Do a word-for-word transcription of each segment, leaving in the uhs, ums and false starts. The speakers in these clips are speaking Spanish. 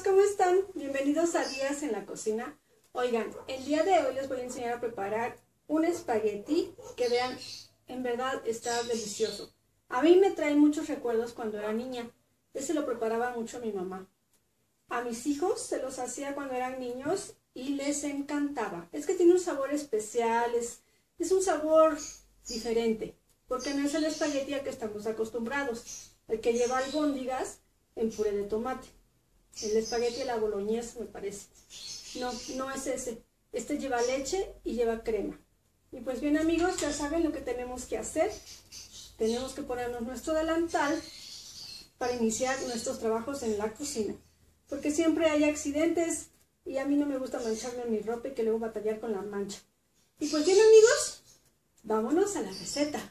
¿cómo están? Bienvenidos a Días en la Cocina. Oigan, el día de hoy les voy a enseñar a preparar un espagueti que vean, en verdad está delicioso. A mí me trae muchos recuerdos cuando era niña. Ese lo preparaba mucho mi mamá. A mis hijos se los hacía cuando eran niños y les encantaba. Es que tiene un sabor especial, es, es un sabor diferente, porque no es el espagueti al que estamos acostumbrados, el que lleva albóndigas en puré de tomate. El espagueti de la boloñesa, me parece. No, no es ese. Este lleva leche y lleva crema. Y pues bien, amigos, ya saben lo que tenemos que hacer. Tenemos que ponernos nuestro delantal para iniciar nuestros trabajos en la cocina. Porque siempre hay accidentes y a mí no me gusta mancharme mi ropa y que luego batallar con la mancha. Y pues bien, amigos, vámonos a la receta.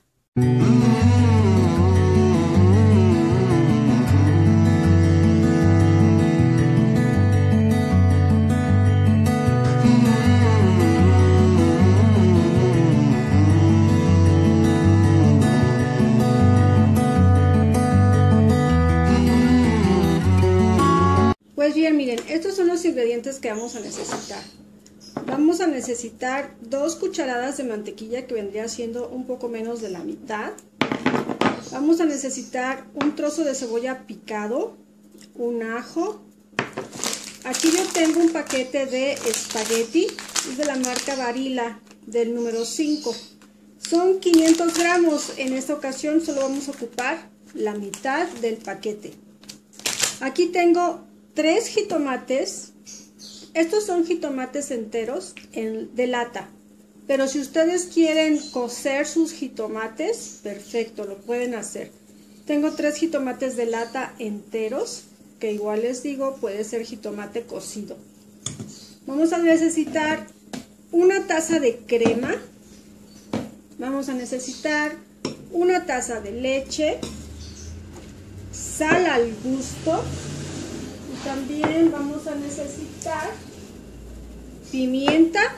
Pues bien, miren, estos son los ingredientes que vamos a necesitar. Vamos a necesitar dos cucharadas de mantequilla, que vendría siendo un poco menos de la mitad. Vamos a necesitar un trozo de cebolla picado, un ajo. Aquí yo tengo un paquete de espagueti, es de la marca Barilla, del número cinco. Son quinientos gramos, en esta ocasión solo vamos a ocupar la mitad del paquete. Aquí tengo tres jitomates. Estos son jitomates enteros en, de lata, pero si ustedes quieren cocer sus jitomates, perfecto, lo pueden hacer. Tengo tres jitomates de lata enteros, que igual les digo, puede ser jitomate cocido. Vamos a necesitar una taza de crema. Vamos a necesitar una taza de leche, sal al gusto. También vamos a necesitar pimienta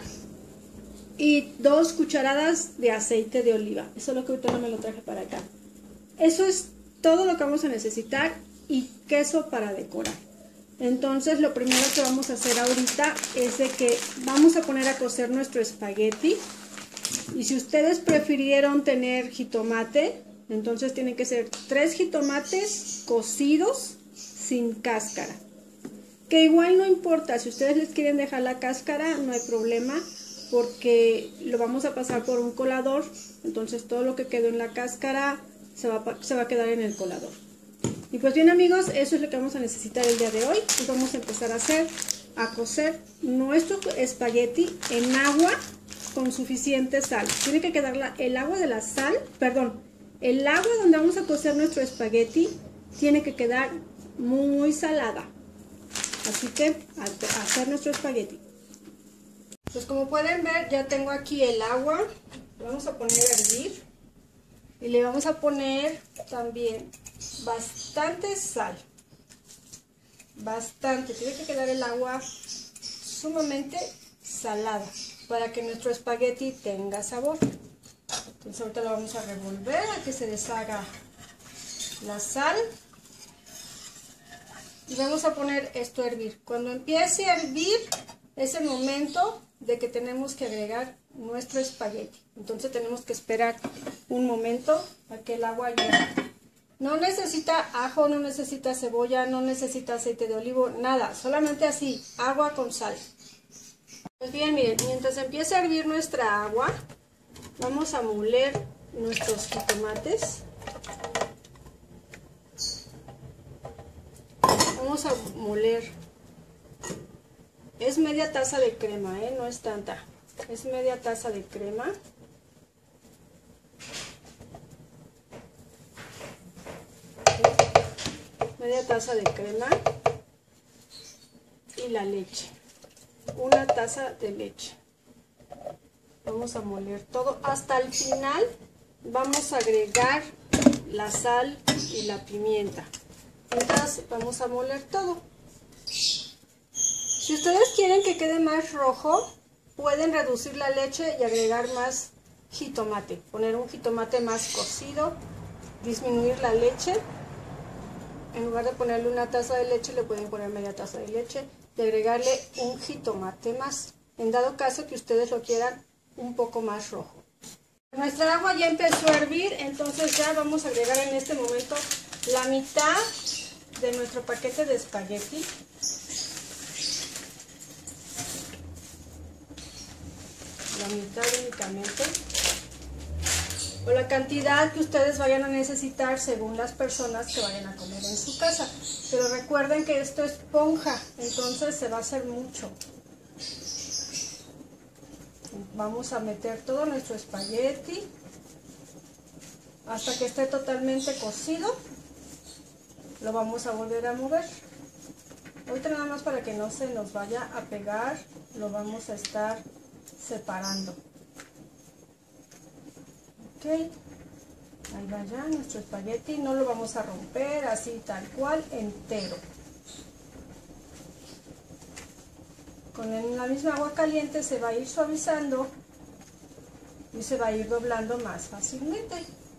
y dos cucharadas de aceite de oliva. Eso es lo que ahorita no me lo traje para acá. Eso es todo lo que vamos a necesitar, y queso para decorar. Entonces lo primero que vamos a hacer ahorita es de que vamos a poner a cocer nuestro espagueti. Y si ustedes prefirieron tener jitomate, entonces tienen que ser tres jitomates cocidos sin cáscara. Que igual no importa, si ustedes les quieren dejar la cáscara, no hay problema, porque lo vamos a pasar por un colador, entonces todo lo que quedó en la cáscara se va, se va a quedar en el colador. Y pues bien, amigos, eso es lo que vamos a necesitar el día de hoy, y vamos a empezar a hacer, a cocer nuestro espagueti en agua con suficiente sal. Tiene que quedar la, el agua de la sal, perdón, el agua donde vamos a cocer nuestro espagueti tiene que quedar muy salada. Así que a hacer nuestro espagueti. Pues como pueden ver, ya tengo aquí el agua. Lo vamos a poner a hervir. Y le vamos a poner también bastante sal. Bastante. Tiene que quedar el agua sumamente salada para que nuestro espagueti tenga sabor. Entonces ahorita lo vamos a revolver a que se deshaga la sal. Y vamos a poner esto a hervir. Cuando empiece a hervir es el momento de que tenemos que agregar nuestro espagueti. Entonces tenemos que esperar un momento a que el agua hierva. No necesita ajo, no necesita cebolla, no necesita aceite de olivo, nada. Solamente así, agua con sal. Pues bien, miren, mientras empiece a hervir nuestra agua, vamos a moler nuestros jitomates. Vamos a moler, es media taza de crema, ¿eh? No es tanta, es media taza de crema. Media taza de crema y la leche, una taza de leche. Vamos a moler todo, hasta el final vamos a agregar la sal y la pimienta. Entonces vamos a moler todo. Si ustedes quieren que quede más rojo, pueden reducir la leche y agregar más jitomate. Poner un jitomate más cocido, disminuir la leche. en lugar de ponerle una taza de leche, le pueden poner media taza de leche y agregarle un jitomate más, en dado caso que ustedes lo quieran un poco más rojo. Nuestra agua ya empezó a hervir, entonces ya vamos a agregar en este momento la mitad de nuestro paquete de espagueti. La mitad únicamente, o la cantidad que ustedes vayan a necesitar según las personas que vayan a comer en su casa. Pero recuerden que esto es esponja, entonces se va a hacer mucho. Vamos a meter todo nuestro espagueti hasta que esté totalmente cocido. Lo vamos a volver a mover. Ahorita nada más para que no se nos vaya a pegar, lo vamos a estar separando. Ok, ahí va ya nuestro espagueti, no lo vamos a romper, así tal cual, entero. Con la misma agua caliente se va a ir suavizando y se va a ir doblando más fácilmente.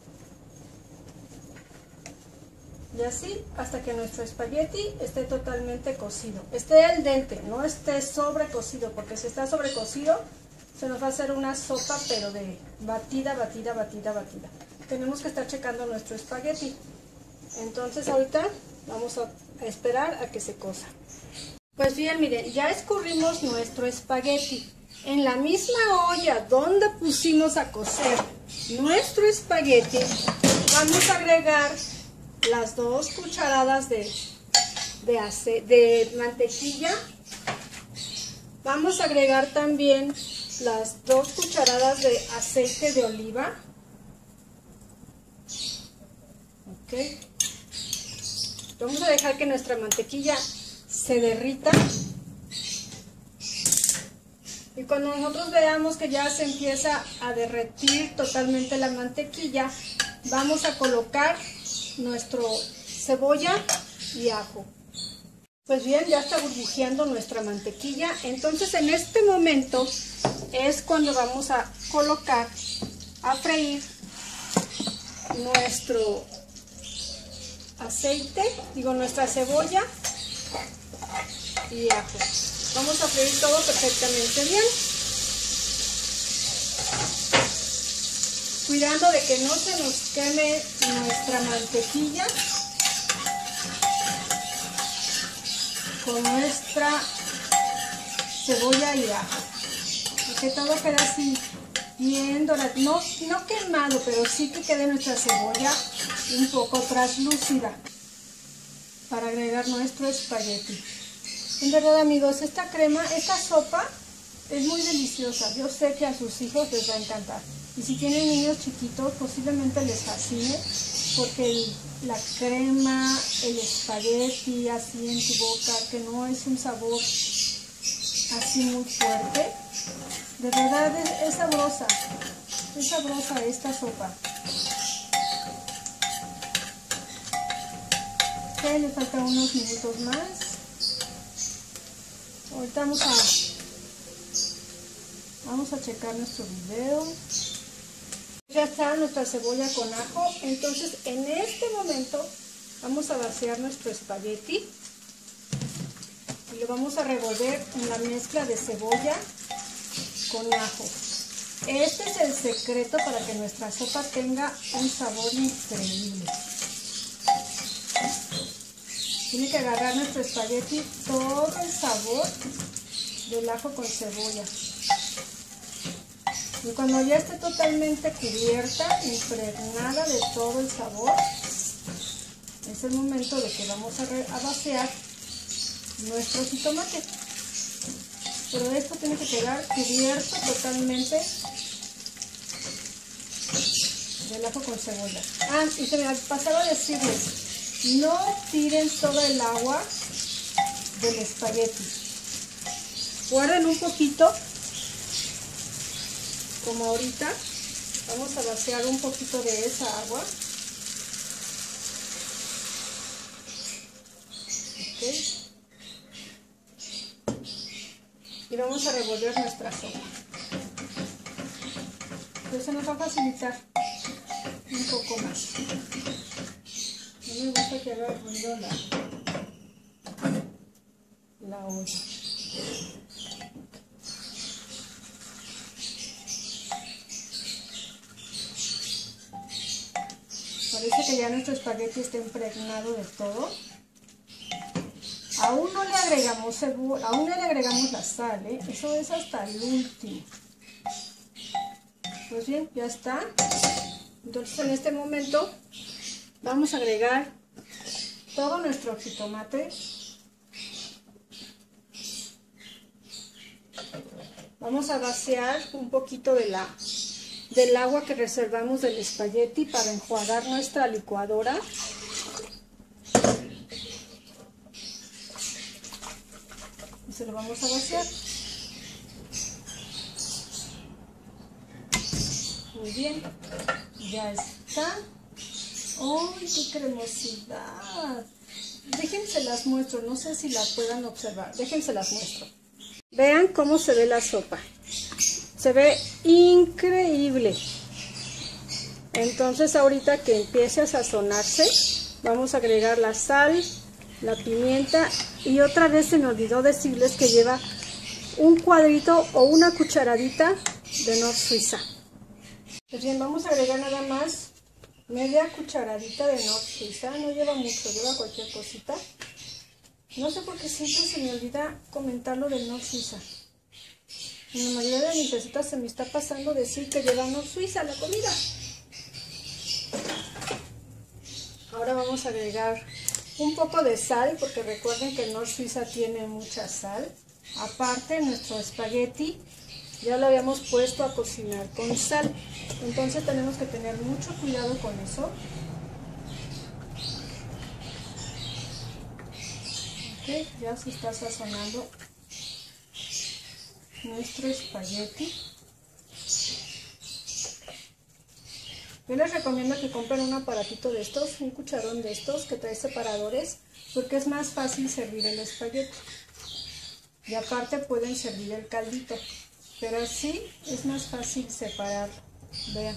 Y así hasta que nuestro espagueti esté totalmente cocido. Esté al dente, no esté sobrecocido, porque si está sobrecocido se nos va a hacer una sopa, pero de batida, batida, batida, batida. Tenemos que estar checando nuestro espagueti. Entonces ahorita vamos a esperar a que se cosa. Pues bien, miren, ya escurrimos nuestro espagueti. En la misma olla donde pusimos a cocer nuestro espagueti, vamos a agregar las dos cucharadas de, de, ace, de mantequilla. Vamos a agregar también las dos cucharadas de aceite de oliva. Ok. Vamos a dejar que nuestra mantequilla se derrita. Y cuando nosotros veamos que ya se empieza a derretir totalmente la mantequilla, vamos a colocar nuestro cebolla y ajo. Pues bien, ya está burbujeando nuestra mantequilla. Entonces en este momento es cuando vamos a colocar a freír nuestro aceite, digo nuestra cebolla y ajo. Vamos a freír todo perfectamente bien, cuidando de que no se nos queme nuestra mantequilla con nuestra cebolla y ajo, y que todo quede así bien dorado, no, no quemado, pero sí que quede nuestra cebolla un poco traslúcida para agregar nuestro espagueti. En verdad, amigos, esta crema, esta sopa es muy deliciosa. Yo sé que a sus hijos les va a encantar. Y si tienen niños chiquitos, posiblemente les fascine, porque el, la crema, el espagueti así en tu boca, que no es un sabor así muy fuerte, de verdad es, es sabrosa. Es sabrosa esta sopa. Ok, le faltan unos minutos más. Ahorita vamos a, vamos a checar nuestro video. Ya está nuestra cebolla con ajo. Entonces en este momento vamos a vaciar nuestro espagueti y lo vamos a revolver en la mezcla de cebolla con ajo. Este es el secreto para que nuestra sopa tenga un sabor increíble. Tiene que agarrar nuestro espagueti todo el sabor del ajo con cebolla. Y cuando ya esté totalmente cubierta, impregnada de todo el sabor, es el momento de que vamos a, a vaciar nuestro jitomate. Pero esto tiene que quedar cubierto totalmente del ajo con cebolla. Ah, y se me pasaba a decirles, no tiren todo el agua del espagueti. Guarden un poquito, como ahorita. Vamos a vaciar un poquito de esa agua. Okay. Y vamos a revolver nuestra sopa. Entonces se nos va a facilitar un poco más. me gusta que haga ruido la, la olla. Parece que ya nuestro espagueti está impregnado de todo. Aún no le agregamos cebolla, aún no le agregamos la sal, ¿eh? Eso es hasta el último. Pues bien, ya está. Entonces en este momento vamos a agregar todo nuestro jitomate. Vamos a vaciar un poquito de la, del agua que reservamos del espagueti para enjuagar nuestra licuadora. Y se lo vamos a vaciar. Muy bien, ya está. ¡Ay, qué cremosidad! Déjense las muestro, no sé si la puedan observar. Déjense las muestro. Vean cómo se ve la sopa. Se ve increíble. Entonces ahorita que empiece a sazonarse, vamos a agregar la sal, la pimienta y otra vez se me olvidó decirles que lleva un cuadrito o una cucharadita de Nor Suiza. Pues bien, vamos a agregar nada más media cucharadita de Nor Suiza. No lleva mucho, lleva cualquier cosita. No sé por qué siempre se me olvida comentar lo del Nor Suiza. En la mayoría de mis recetas se me está pasando decir que lleva Nor Suiza la comida. Ahora vamos a agregar un poco de sal, porque recuerden que el Nor Suiza tiene mucha sal. Aparte, nuestro espagueti ya lo habíamos puesto a cocinar con sal. Entonces tenemos que tener mucho cuidado con eso. Ok, ya se está sazonando nuestro espagueti. Yo les recomiendo que compren un aparatito de estos, un cucharón de estos que trae separadores, porque es más fácil servir el espagueti. Y aparte pueden servir el caldito, pero así es más fácil separar. Vean.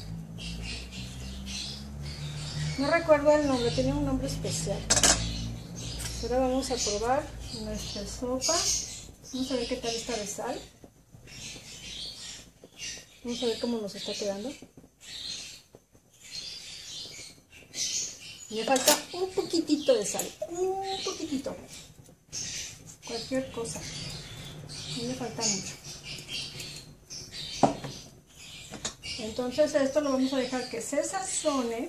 No recuerdo el nombre, tenía un nombre especial. Ahora vamos a probar nuestra sopa. Vamos a ver qué tal está de sal. Vamos a ver cómo nos está quedando. Me falta un poquitito de sal, un poquitito. Cualquier cosa. No me falta mucho. Entonces esto lo vamos a dejar que se sazone.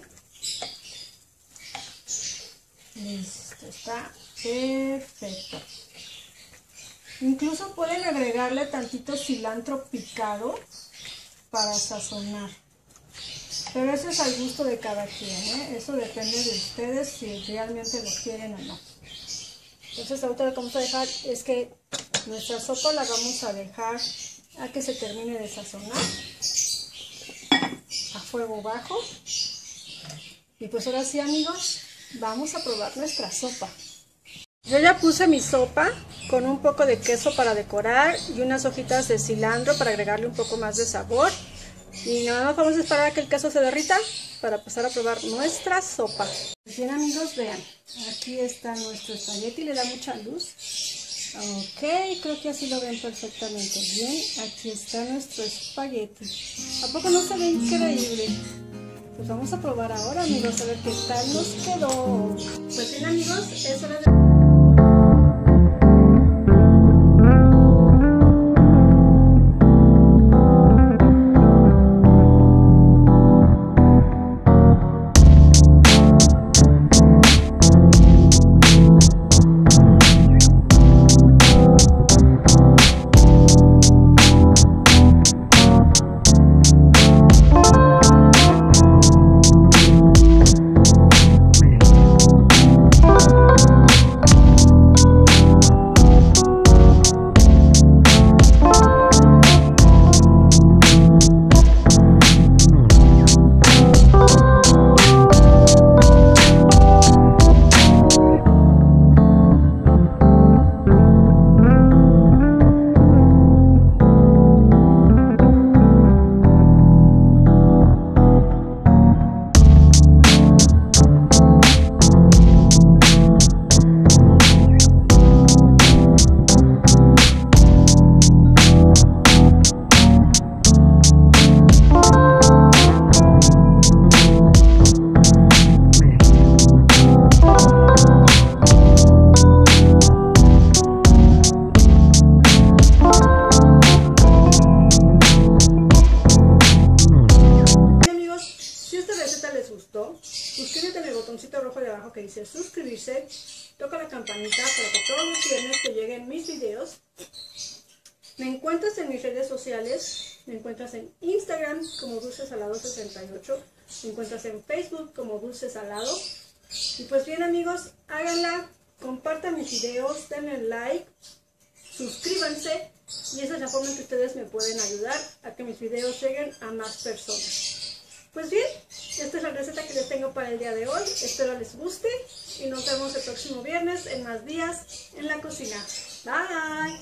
Listo, está perfecto. Incluso pueden agregarle tantito cilantro picado para sazonar. Pero eso es al gusto de cada quien, ¿eh? Eso depende de ustedes si realmente lo quieren o no. Entonces ahorita lo que vamos a dejar es que nuestra sopa la vamos a dejar a que se termine de sazonar a fuego bajo. Y pues ahora sí, amigos, vamos a probar nuestra sopa. Yo ya puse mi sopa con un poco de queso para decorar y unas hojitas de cilantro para agregarle un poco más de sabor. Y nada más vamos a esperar a que el queso se derrita para pasar a probar nuestra sopa. Bien, amigos, vean, aquí está nuestro espagueti, le da mucha luz. Ok, creo que así lo ven perfectamente bien. Aquí está nuestro espagueti. ¿A poco no se ve increíble? Pues vamos a probar ahora, amigos, a ver qué tal nos quedó. Pues bien, amigos, es hora de... toca la campanita para que todos los viernes te lleguen mis videos. Me encuentras en mis redes sociales, me encuentras en Instagram como Dulce Salado sesenta y ocho, me encuentras en Facebook como Dulce Salado. Y pues bien amigos, háganla, compartan mis videos, denle like, suscríbanse y esa es la forma en que ustedes me pueden ayudar a que mis videos lleguen a más personas. Pues bien, esta es la receta que les tengo para el día de hoy, espero les guste y nos vemos el próximo viernes en más días en la cocina. Bye.